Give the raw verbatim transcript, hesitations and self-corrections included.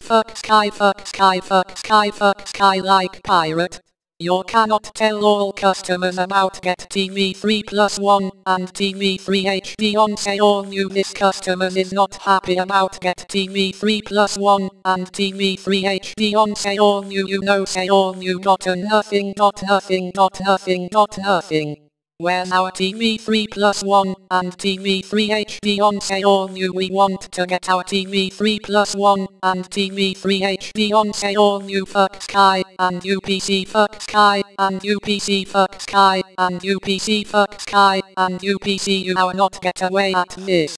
Fuck Sky, fuck Sky, fuck Sky, fuck Sky like pirate. You cannot tell all customers about Get T V three plus one and T V three H D on Saorview. This customers is not happy about Get T V three plus one and T V three H D on Saorview. You know Saorview got a nothing, dot nothing, dot nothing, dot nothing. Where's our T V three plus one and T V three H D on Saorview? We want to get our T V three plus one and T V three H D on Saorview. Fuck Sky and U P C, fuck Sky and U P C, fuck Sky and U P C, fuck Sky and U P C. You now not get away at this.